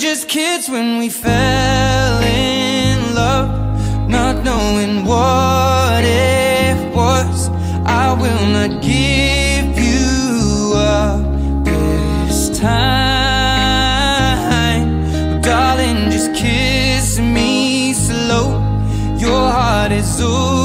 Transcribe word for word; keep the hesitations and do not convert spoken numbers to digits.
just kids when we fell in love, not knowing what it was. I will not give you up this time, but darling, just kiss me slow. Your heart is over.